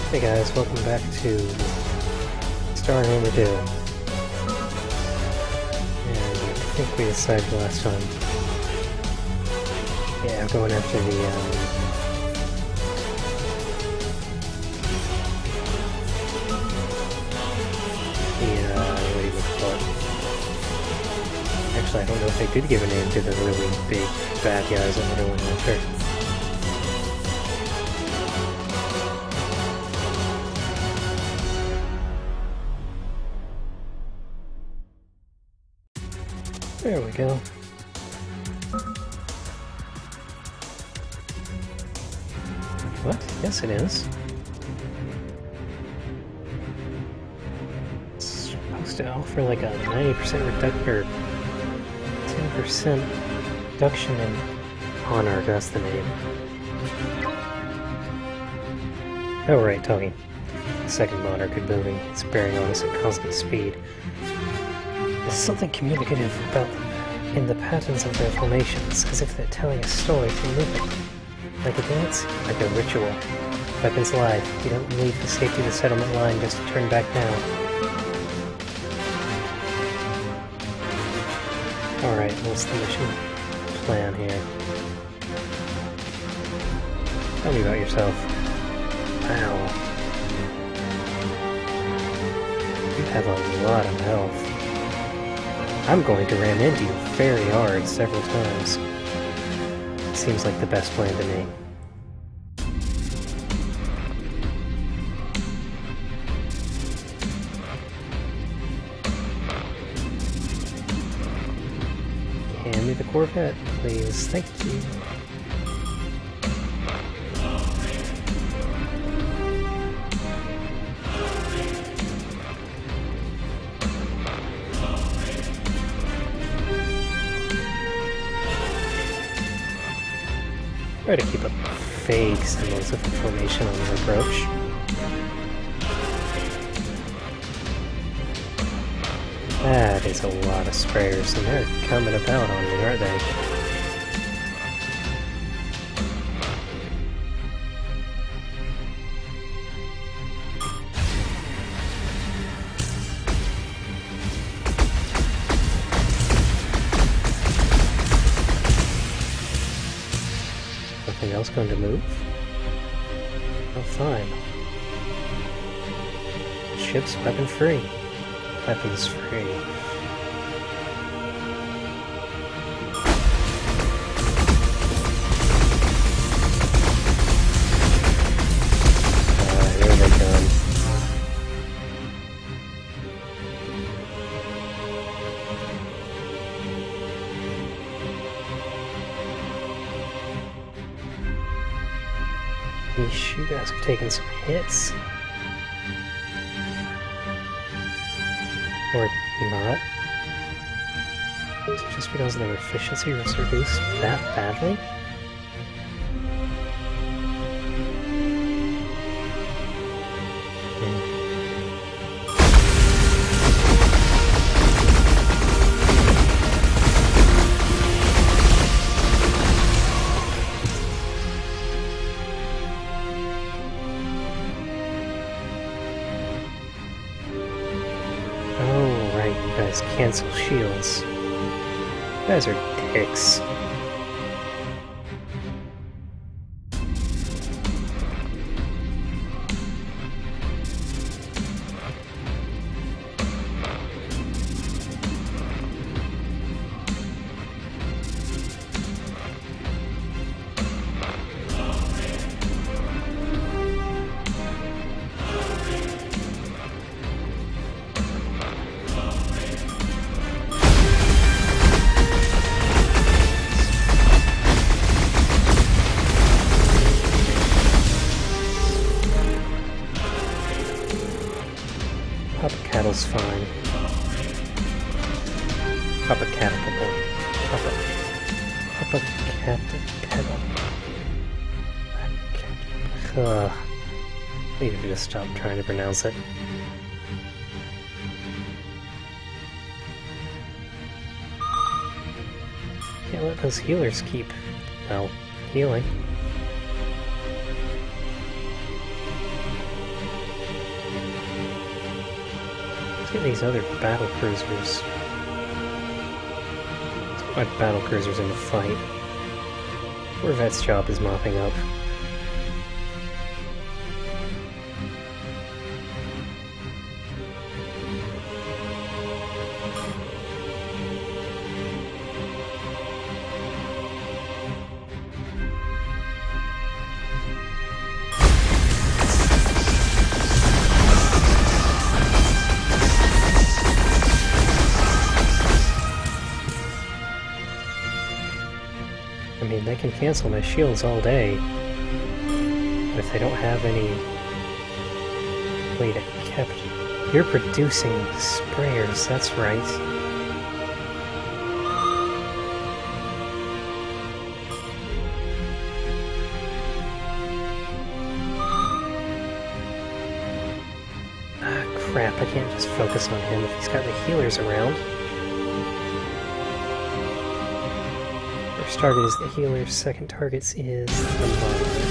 Hey guys, welcome back to Star Hammer 2. And I think we decided last time. Yeah, I'm going after the, what do you call it? Actually, I don't know if they did give a name to the really big bad guys that we're going after. There we go. What? Yes, it is. It's supposed to offer like a 90% reduction, or 10% reduction in Monarch, that's the name. Oh right, Tony. The second Monarch is moving. It's bearing on us at constant speed. There's something communicative about them in the patterns of their formations, as if they're telling a story through movement. Like a dance, like a ritual. Weapons live. You don't leave the safety of the settlement line just to turn back now. Alright, what's the mission plan here? Tell me about yourself. Wow. You have a lot of health. I'm going to ram into you very hard several times. Seems like the best plan to me. Hand me the Corvette, please. Thank you. Try to keep a vague semblance of information on your approach. That is a lot of sprayers, and they're coming about on me, aren't they? Nothing else going to move? Oh, fine. Ship's weapon free. Weapons free. Here they come. You guys are taking some hits. Or not. Is it just because their efficiency was reduced that badly? Cancel shields. You guys are dicks. Cattle's fine. Papa Cattle. Papa Cattle. Ugh. I need to just stop trying to pronounce it. Can't let those healers keep, well, healing. Look at these other battle cruisers. My battle cruisers in the fight. Corvette's job is mopping up. I mean, they can cancel my shields all day, but if they don't have any way to capture... You're producing sprayers, that's right. Ah, crap, I can't just focus on him if he's got the healers around. First target is the healer, second target is the Monarch.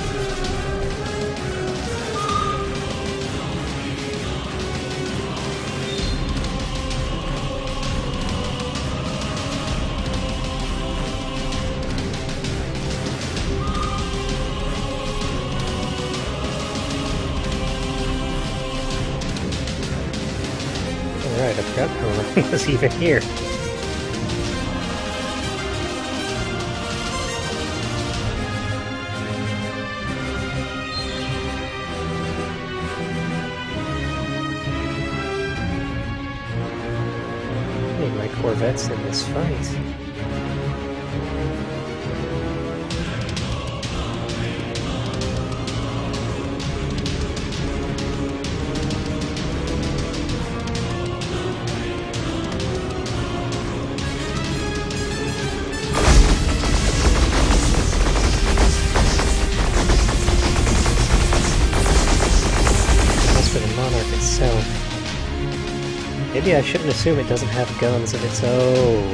Alright, I forgot how long he was even here. My Corvette's in this fight. As for the Monarch itself, maybe I shouldn't assume it doesn't have guns of its own.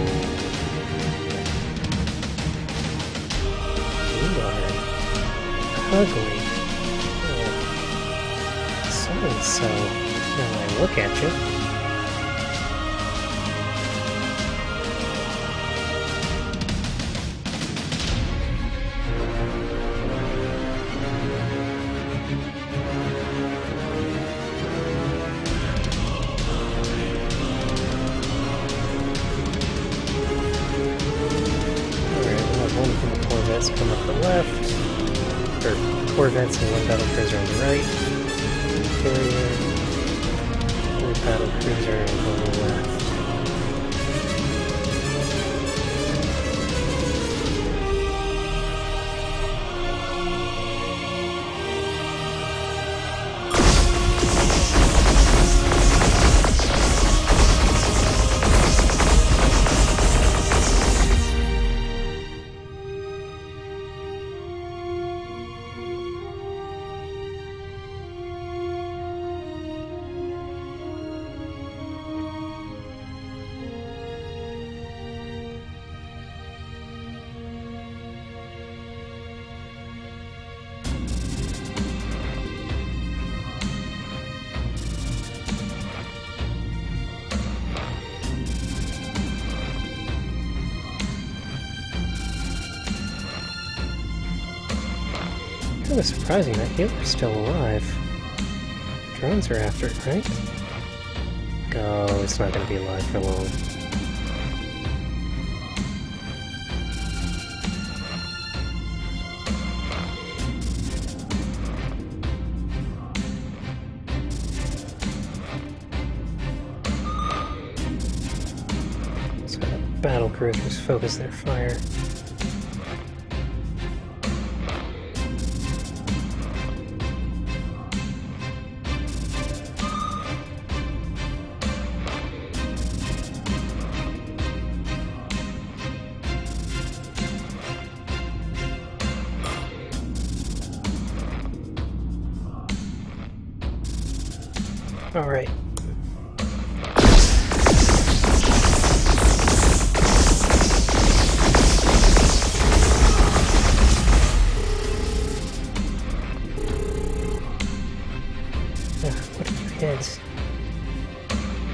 You are ugly. Oh. So-and-so. Now I look at you. Corvettes come up the left, or Corvettes and one battle cruiser on the right, carrier, one battle cruiser on the left. Kind of surprising that healer's still alive. Drones are after it, right? Oh, it's not going to be alive for long. So the battle cruisers focus their fire. All right. What are you heads?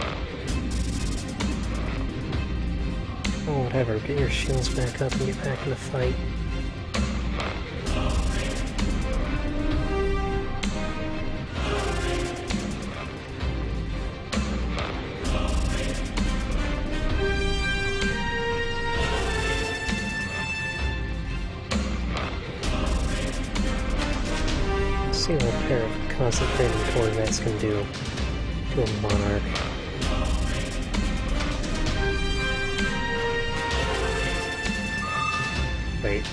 whatever, get your shields back up and get back in the fight. See what a pair of concentrating Corvettes can do to a Monarch. Wait.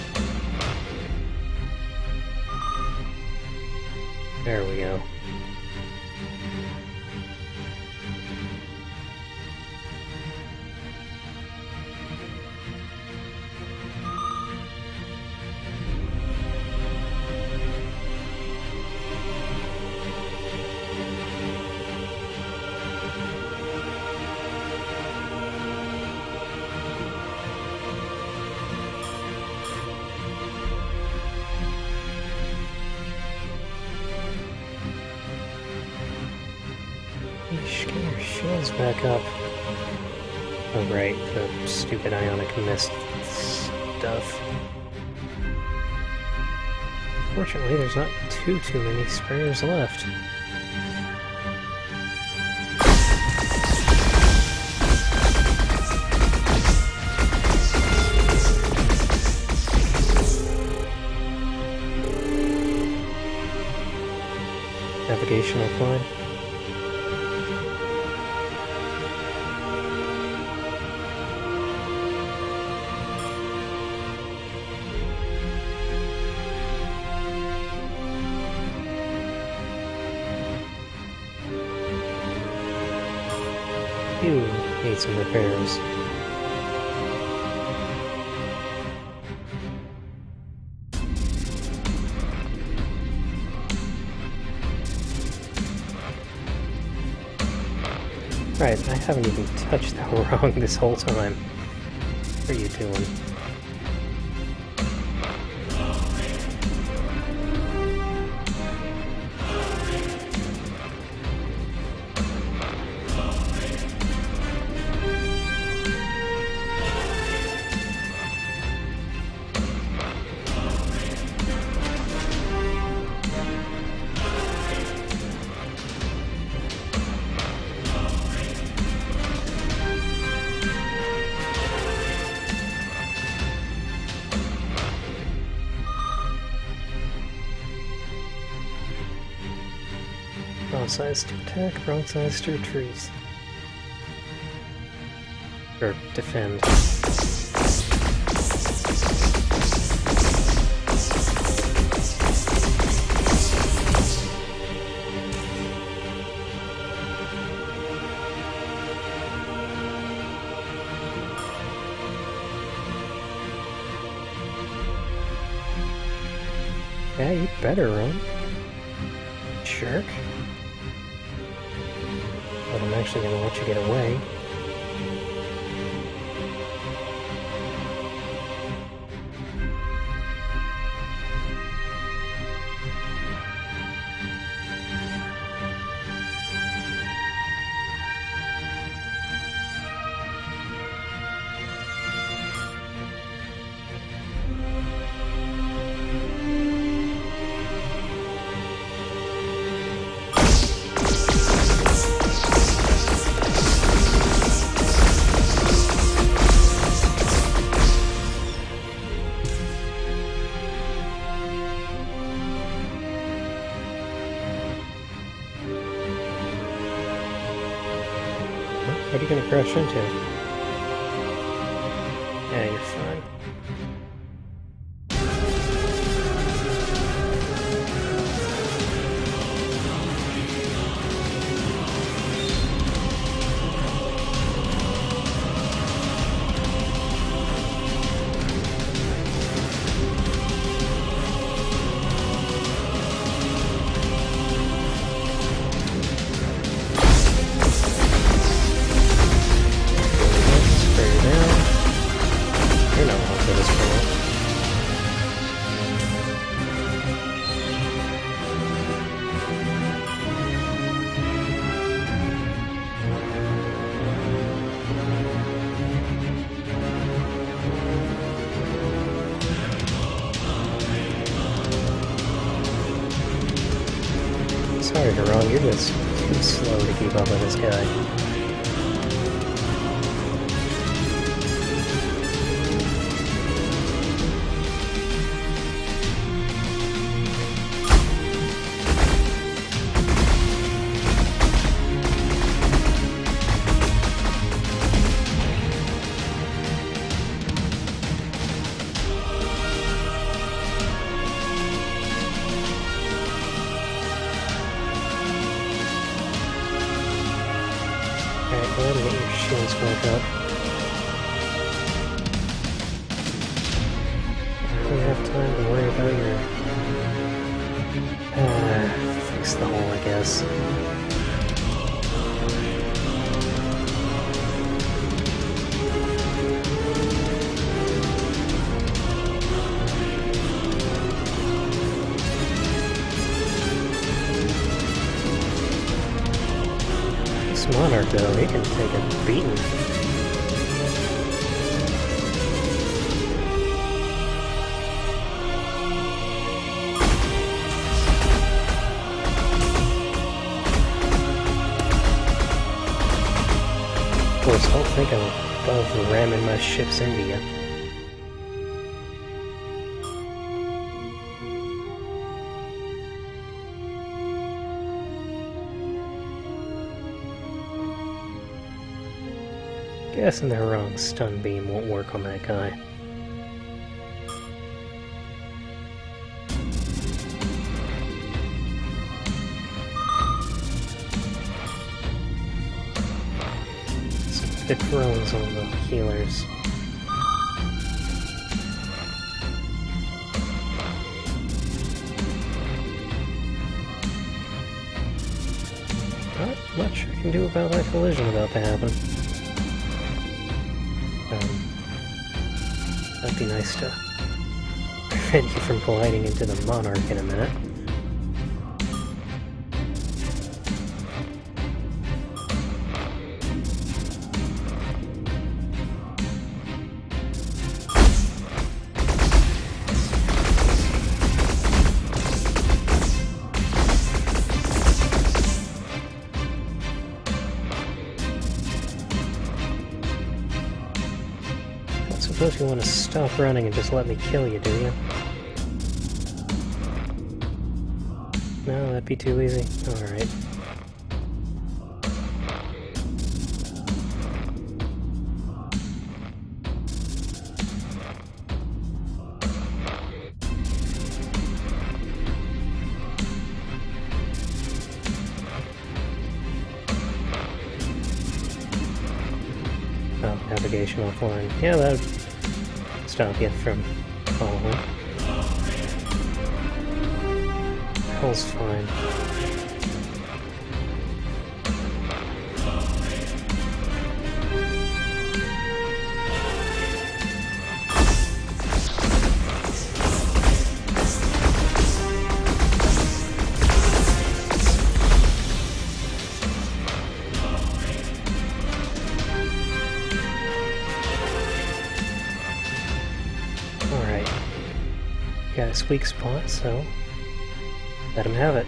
There we go. Get your shields back up. Oh right, the stupid ionic mist stuff. Fortunately, there's not too many sprayers left. Navigational climb. You need some repairs. Right, I haven't even touched the wrong this whole time. What are you doing? Broadsides to attack, broadsides to retreat. Or defend. Yeah, you better run. Jerk. But I'm actually gonna let you get away. What are you gonna crash into? Yeah, you're fine. You're not Sorry, Haran, you're just too slow to keep up with this guy. Go ahead and get your shields back up. I don't have time to worry about your... fix the hole, I guess. Monarch, though, he can take a beating. Of course, don't think I'm above ramming my ships into you. Guessing they're wrong. Stun beam won't work on that guy. Some good throws on the healers. Not much I can do about that collision about to happen. That'd be nice to prevent you from colliding into the Monarch in a minute. I suppose you want to stop running and just let me kill you, do you? No, that'd be too easy. Alright. Oh, navigation offline. Yeah, that would stop you from following. Hell's fine. Got a weak spot, so let him have it.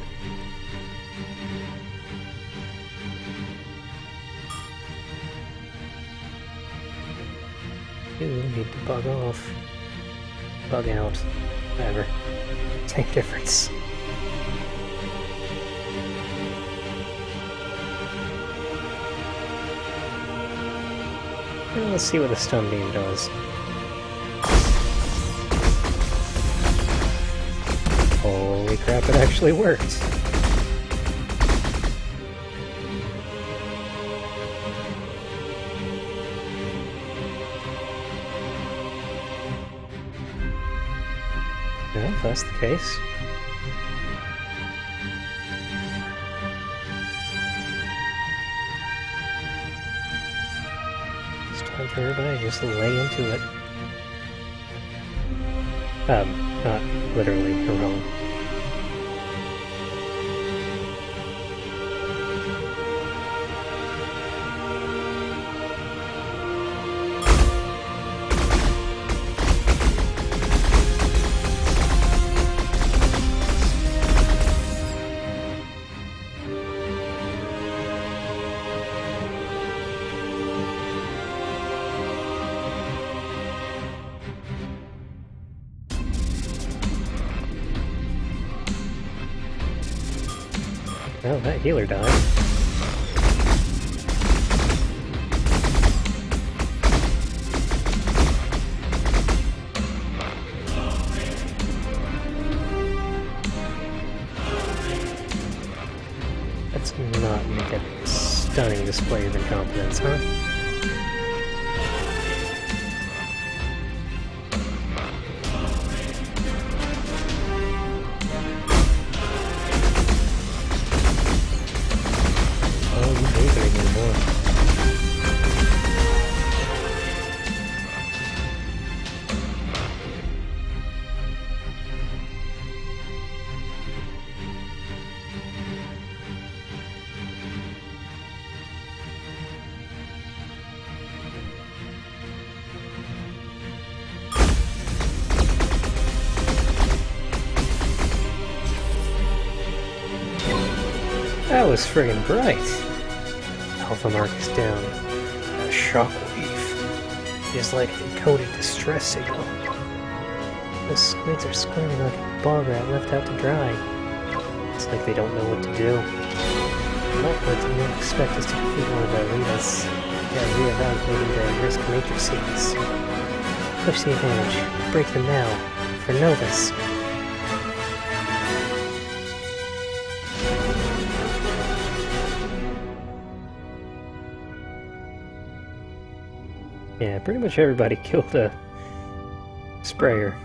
You need to bug off. Bug out. Whatever. Same difference. Well, let's see what the stun beam does. Holy crap, it actually works! Well, if that's the case. It's time for everybody to just lay into it. Not literally wrong. Oh, that healer died. Let's not make a stunning display of incompetence, huh? That was friggin' bright! Alpha Mark is down. A shockwave. It is like an encoded distress signal. The squids are squirming like a bog rat left out to dry. It's like they don't know what to do. Not what they didn't expect us to defeat one of their leaders. They're reevaluating their risk matrices. Push the advantage. Break them now. For Novus. Yeah, pretty much everybody killed a sprayer.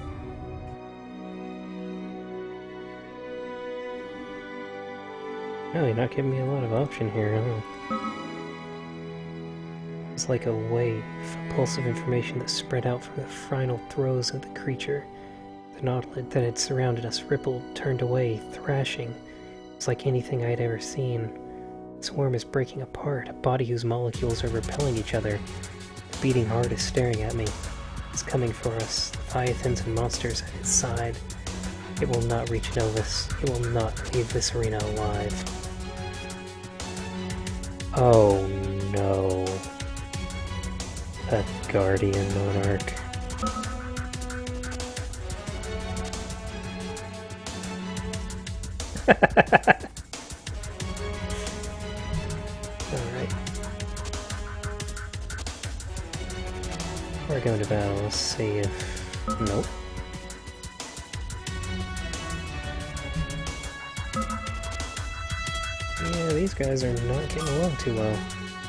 Oh, you're not giving me a lot of option here, huh? It's like a wave, a pulse of information that spread out from the final throes of the creature. The nautilet that had surrounded us rippled, turned away, thrashing. It's like anything I'd ever seen. The swarm is breaking apart, a body whose molecules are repelling each other. The beating heart is staring at me. It's coming for us, leviathans and monsters at its side. It will not reach Novus. It will not leave this arena alive. Oh no. That Guardian Monarch. Alright. We're going to battle. Let's see if... Nope. Yeah, these guys are not getting along too well.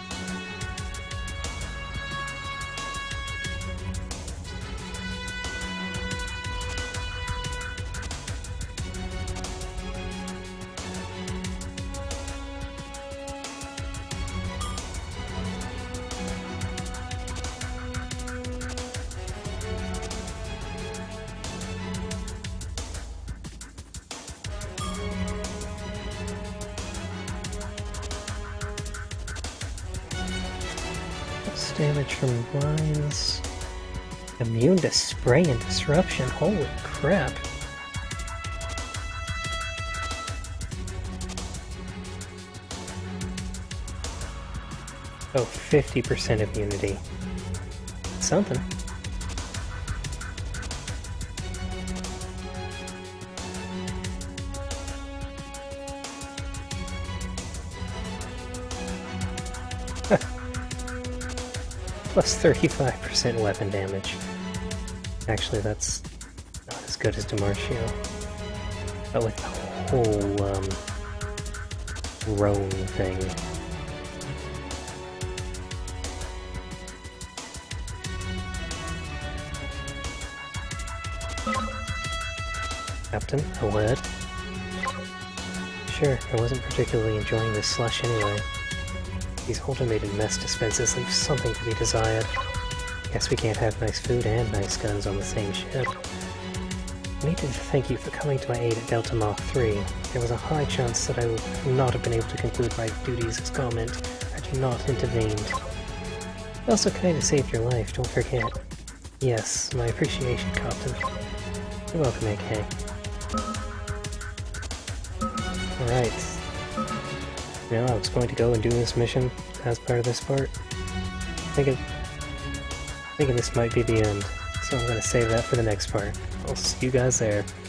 Damage from blinds. Immune to spray and disruption. Holy crap. Oh, 50% immunity. Something. Plus 35% weapon damage. Actually, that's not as good as DiMarcio. But with the whole, roam thing. Captain, a word? Sure, I wasn't particularly enjoying this slush anyway. These automated mess dispensers leave something to be desired. Guess we can't have nice food and nice guns on the same ship. I needed to thank you for coming to my aid at Delta Mach 3. There was a high chance that I would not have been able to conclude my duties as comment had you not intervened. I also kinda saved your life, don't forget. Yes, my appreciation, Captain. You're welcome, AK. Alright. You know, I was going to go and do this mission as part of this part. Thinking this might be the end, so I'm going to save that for the next part. I'll see you guys there.